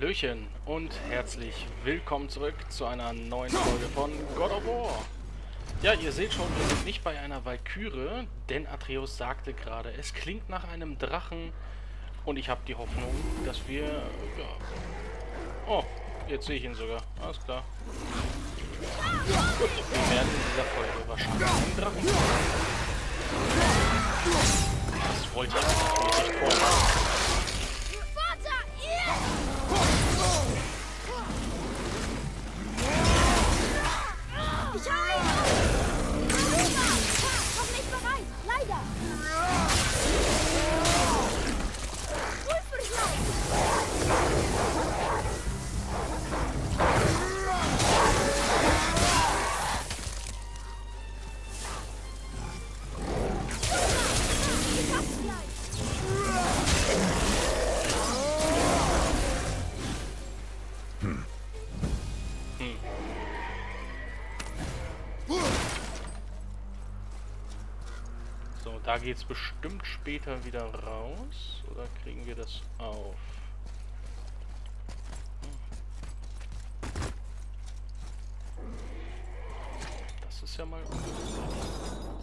Hallöchen und herzlich willkommen zurück zu einer neuen Folge von God of War. Ja, ihr seht schon, wir sind nicht bei einer Walküre, denn Atreus sagte gerade, es klingt nach einem Drachen und ich habe die Hoffnung, dass wir... Ja, oh, jetzt sehe ich ihn sogar. Alles klar. Gut, wir werden in dieser Folge wahrscheinlich einen Drachen finden. Das wollte ich natürlich nicht vorhaben. Noch nicht bereit, leider. So, da geht's bestimmt später wieder raus. Oder kriegen wir das auf? Das ist ja mal ungewöhnlich.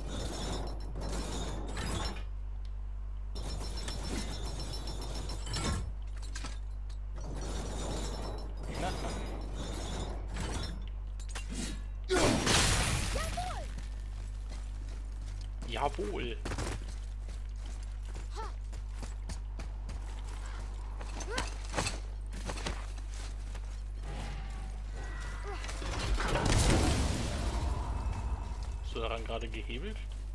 Na. Jawohl. Hast du daran gerade gehebelt?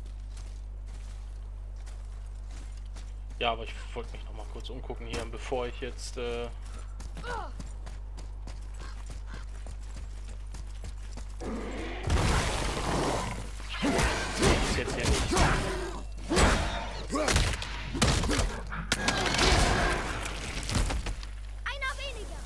Ja, aber ich wollte mich noch mal kurz umgucken hier, bevor ich jetzt... ist jetzt hier nicht. Einer weniger.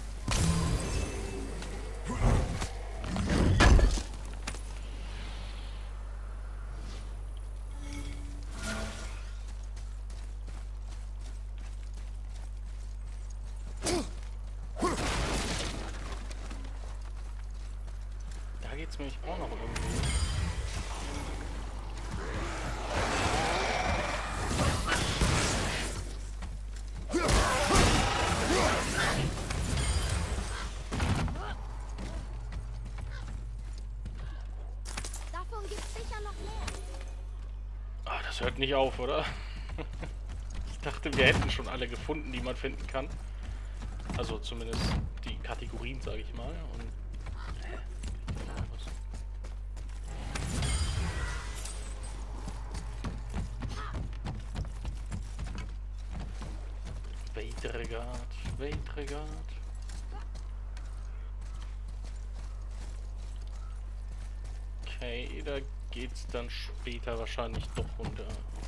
Da geht's nämlich auch noch irgendwie. Davon gibt's sicher noch mehr. Ah, das hört nicht auf, oder? Ich dachte, wir hätten schon alle gefunden, die man finden kann. Also zumindest die Kategorien, sage ich mal. Und Weitregard. Okay, da geht's dann später wahrscheinlich doch runter.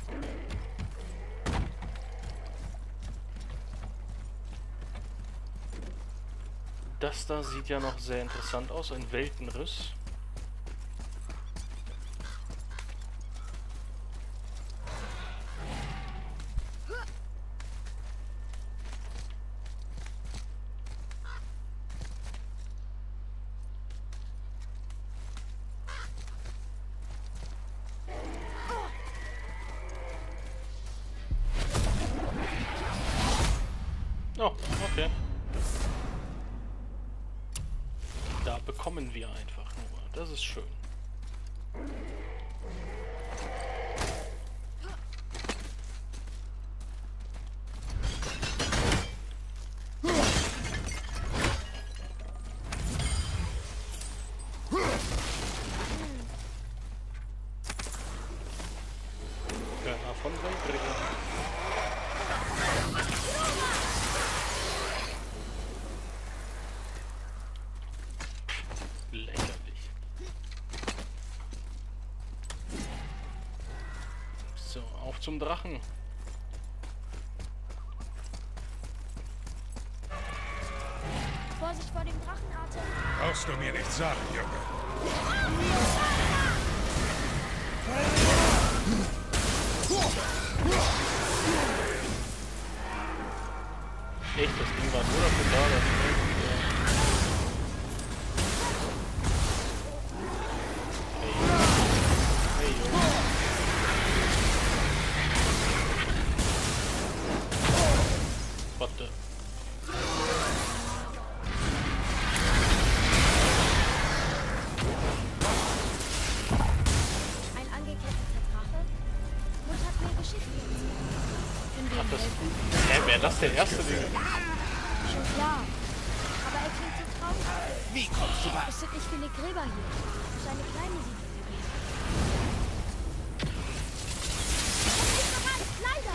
Das da sieht ja noch sehr interessant aus, ein Weltenriss. Oh, okay. Da bekommen wir einfach nur. Das ist schön. Gönner von Weltregard. Lächerlich. So, auf zum Drachen. Vorsicht vor dem Drachenatem. Brauchst du mir nicht sagen, Junge. echt, das Ding war nur dafür da, dass hey, Junge. Warte. Ein angeketteter Drache? Mund hat mir Geschichten erzählt. Können wir Ach, ihm das. helfen? Wäre das der erste, den. Schon klar. Aber er klingt so traurig. Wie kommst du da? Es sind nicht viele Gräber hier. Es ist eine kleine Siedlung gewesen. Ich bin nicht bereit, leider!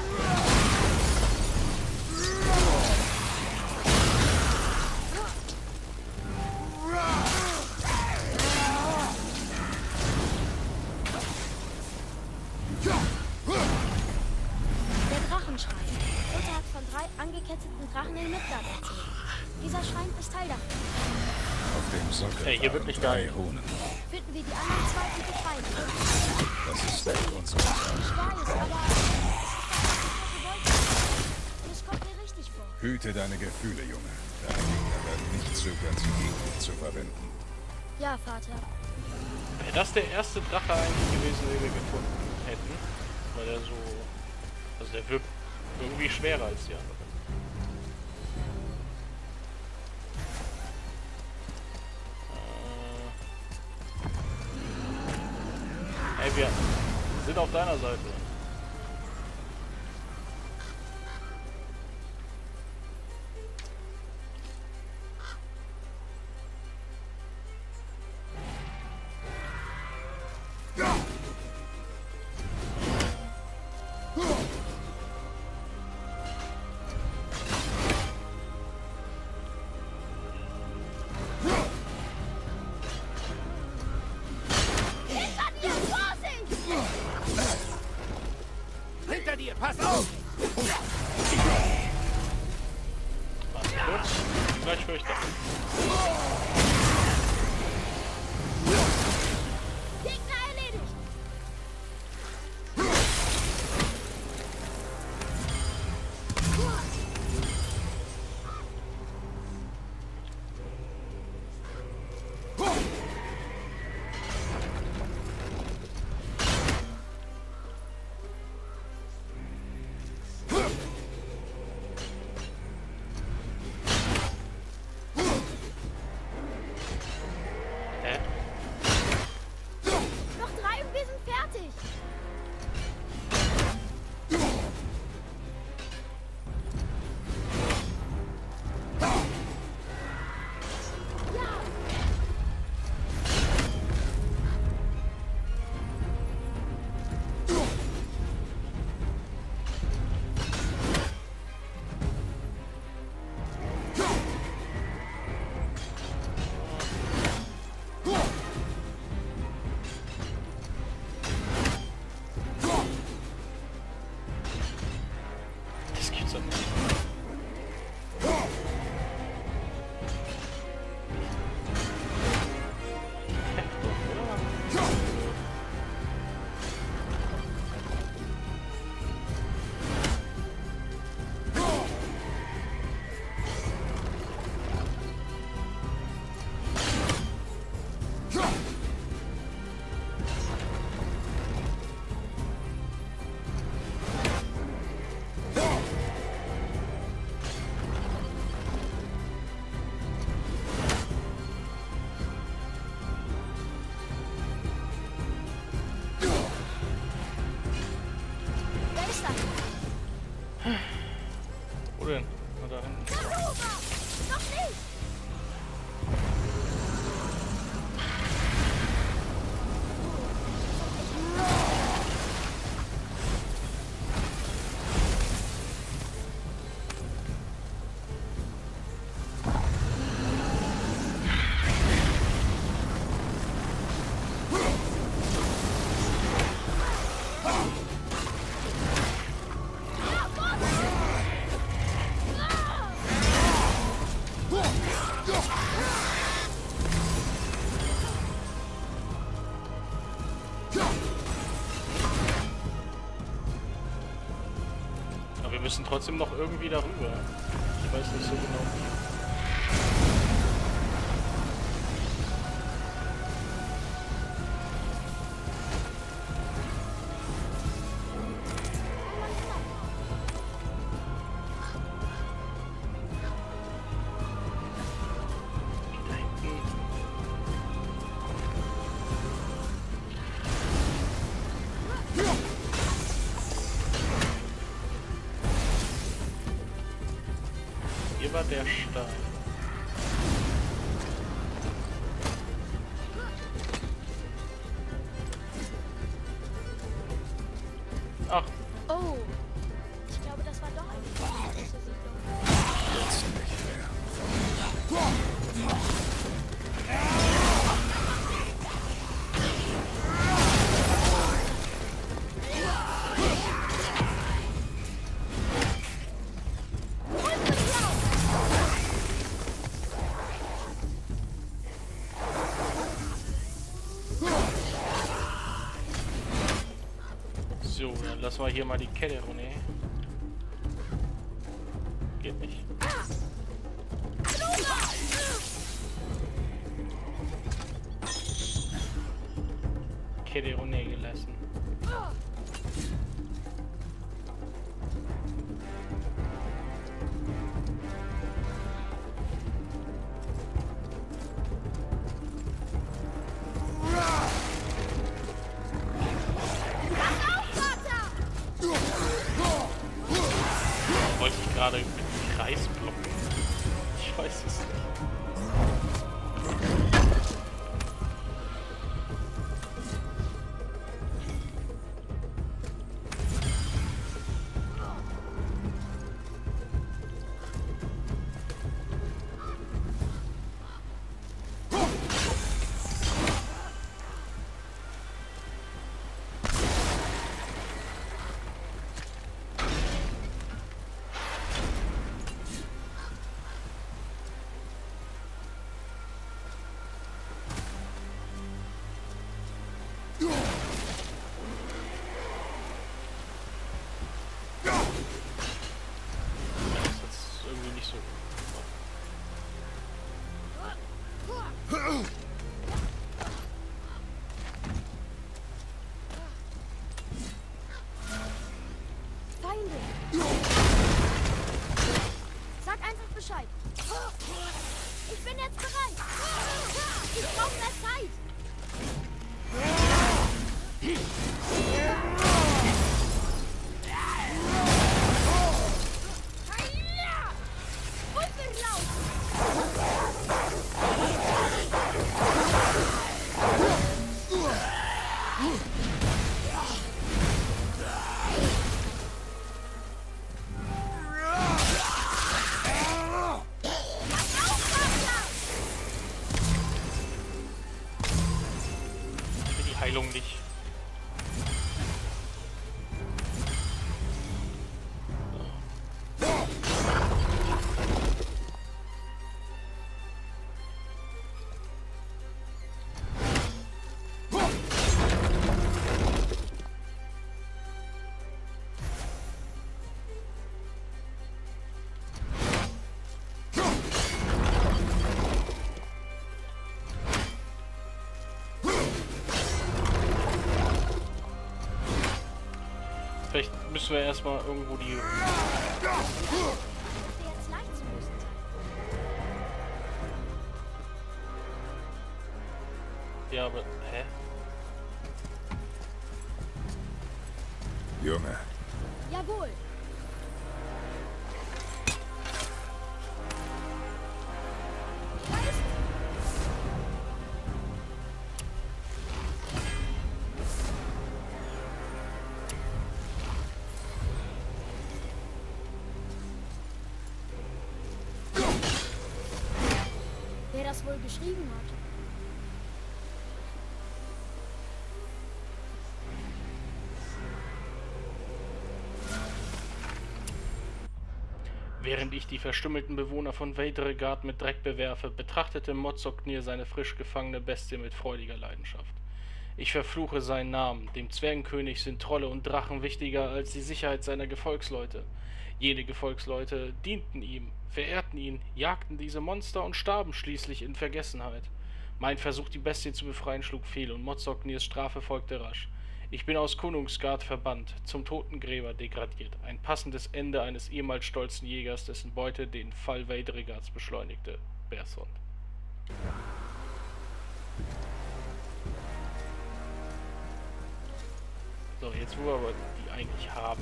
Der Drachenschrein. Luther hat von 3 angeketteten Drachen in Midgard erzählt. Dieser Schrein ist Teil davon. Auf dem Sockel Ey, hier wird waren nicht 3 geil. Runen. Finden wir die anderen 2 und befreien sie. Das ist nicht unsere Sache. Ich weiß, aber es ist das, was ich gewollt habe. Und es kommt mir richtig vor. Hüte deine Gefühle, Junge. Deine Gegner werden nicht zögern, sie gegen dich zu verwenden. Ja, Vater. Wäre das der erste Drache eigentlich gewesen, den wir gefunden hätten? Weil der so. Also der wirkt irgendwie schwerer als die anderen. Ey, wir sind auf deiner Seite. Hinter dir, pass auf! Warte kurz. Gleich höre ich das. Gegner erledigt! Hä? Noch 3 und wir sind fertig! Ja! Das gibt's doch nicht. Wer ist das? Wo denn? Na, da hinten. Darüber! Noch nicht! Aber wir müssen trotzdem noch irgendwie darüber. Ich weiß nicht so genau wie. Da hinten. Hier war der Stein. Ach, Oh, ich glaube, das war doch eine große Siedlung. Jetzt nicht mehr. so, dann lassen wir hier mal die Kette runter. Geht nicht. Kette runtergelassen. Wollte ich gerade mit dem Kreis blocken? Ich weiß es nicht. Das ist jetzt irgendwie nicht so. Feinde! Sag einfach Bescheid. Ich bin jetzt bereit. Ich brauche mehr Zeit. Ich will die Heilung nicht. Vielleicht müssen wir erstmal irgendwo die. Dürfte jetzt leicht zu lösen sein. Ja, aber. Hä? Junge, Jawohl. Da ist wer das wohl geschrieben hat. Während ich die verstümmelten Bewohner von Veidregard mit Dreck bewerfe, betrachtete Mozzoknir seine frisch gefangene Bestie mit freudiger Leidenschaft. Ich verfluche seinen Namen. Dem Zwergenkönig sind Trolle und Drachen wichtiger als die Sicherheit seiner Gefolgsleute. Jene Gefolgsleute dienten ihm, verehrten ihn, jagten diese Monster und starben schließlich in Vergessenheit. Mein Versuch, die Bestie zu befreien, schlug fehl und Mozzognirs Strafe folgte rasch. Ich bin aus Konungsgard verbannt, zum Totengräber degradiert. Ein passendes Ende eines ehemals stolzen Jägers, dessen Beute den Fall Veidregards beschleunigte. Bersond. So, jetzt wo wir aber die eigentlich haben.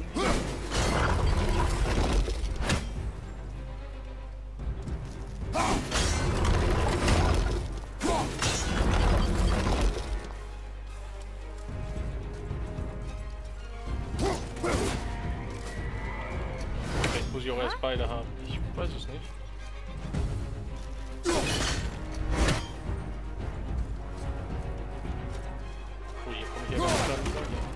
Vielleicht muss ich auch erst beide haben. Ich weiß es nicht. Oh, hier komme ich ja gar nicht weiter.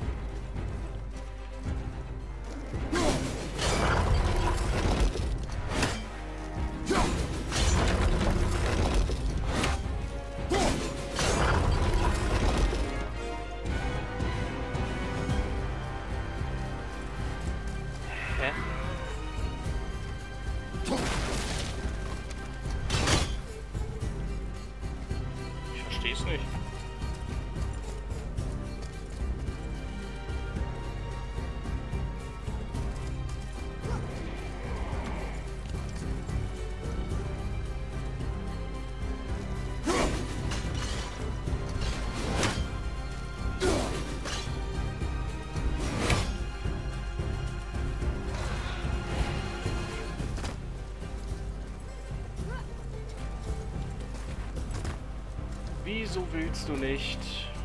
Hä? Ich versteh's nicht. Wieso willst du nicht?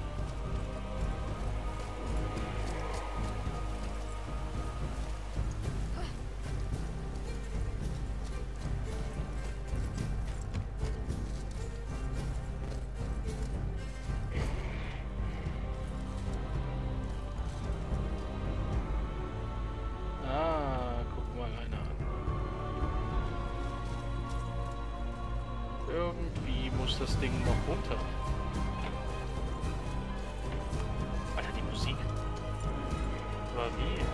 Guck mal einer an. Irgendwie muss das Ding noch runter. Alter, die Musik. Aber wie?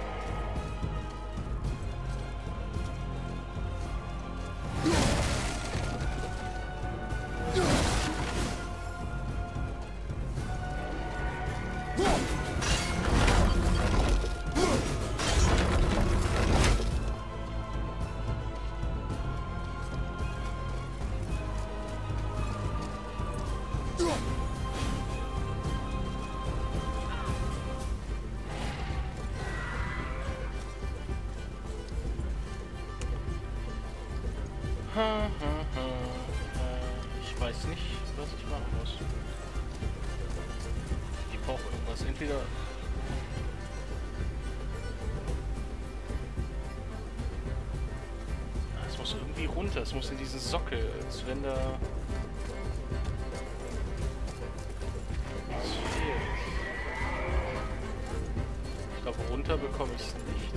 Ich weiß nicht, was ich machen muss. Ich brauche irgendwas. Entweder... Es muss irgendwie runter. Es muss in diesen Sockel. Als wenn da... was fehlt. Ich glaube, runter bekomme ich es nicht.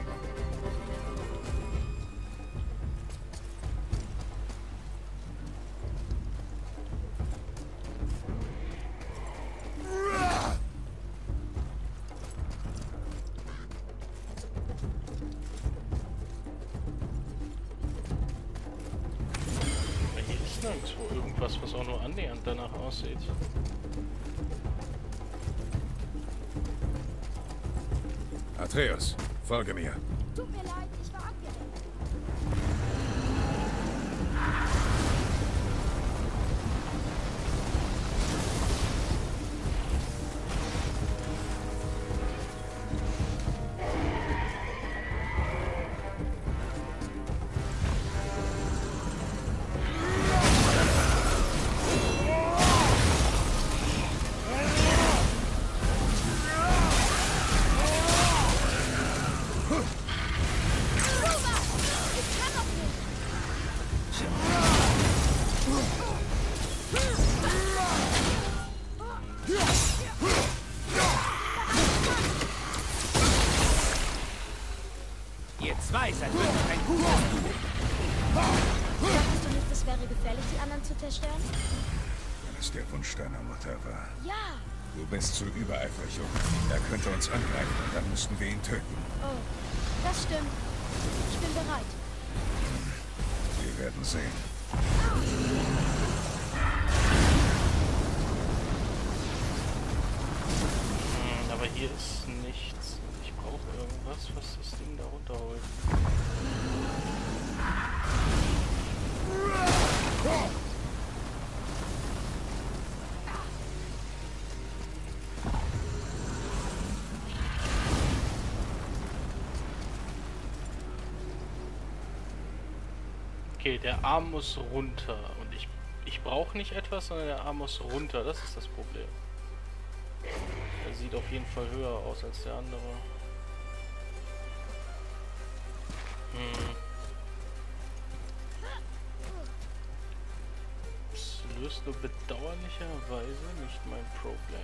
Nirgendwo irgendwas, was auch nur annähernd danach aussieht. Atreus, folge mir. Tut mir leid, ich war abgelenkt. Ihr zwei seid wirklich ein gutes Duo. Dachtest du nicht, es wäre gefährlich, die anderen zu zerstören? Wenn es der Wunsch deiner Mutter war. Ja. Du bist zu übereifrig, Junge. Er könnte uns angreifen und dann müssten wir ihn töten. Oh, das stimmt. Ich bin bereit. Wir werden sehen. Aber hier ist nichts. Ich brauche irgendwas, was das Ding da runterholt. Okay, der Arm muss runter. Und ich brauche nicht etwas, sondern der Arm muss runter. Das ist das Problem. Der sieht auf jeden Fall höher aus als der andere. Das löst nur bedauerlicherweise nicht mein Problem.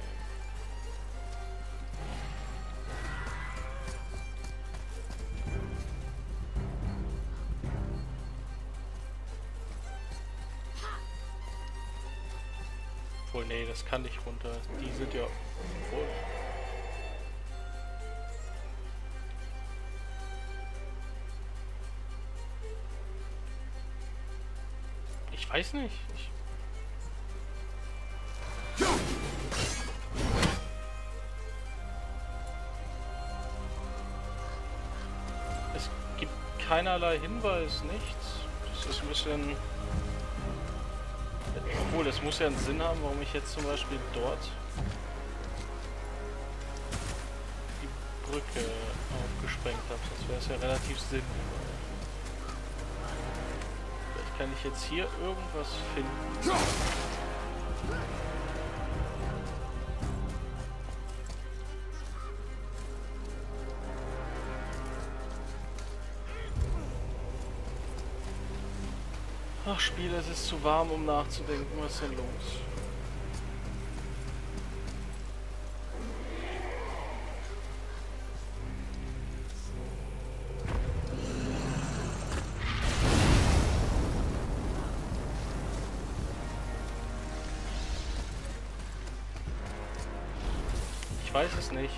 Obwohl, nee, das kann nicht runter. Die sind ja voll. Ich weiß nicht. Es gibt keinerlei Hinweis, nichts. Das ist ein bisschen... Obwohl, es muss ja einen Sinn haben, warum ich jetzt zum Beispiel dort die Brücke aufgesprengt habe. Sonst wäre es ja relativ sinnvoll. Vielleicht kann ich jetzt hier irgendwas finden. Ach, Spiel, es ist zu warm, um nachzudenken. Was ist denn los? Ich weiß es nicht.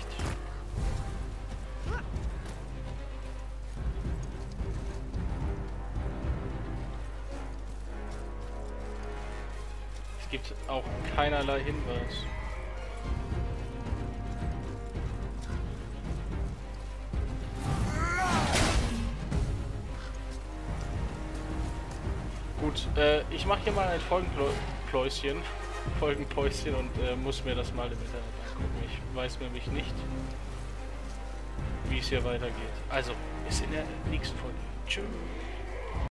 Es gibt auch keinerlei Hinweis. Gut, ich mache hier mal ein Folgenpäuschen und muss mir das mal im Internet angucken. Ich weiß nämlich nicht, wie es hier weitergeht. Also, bis in der nächsten Folge. Tschüss.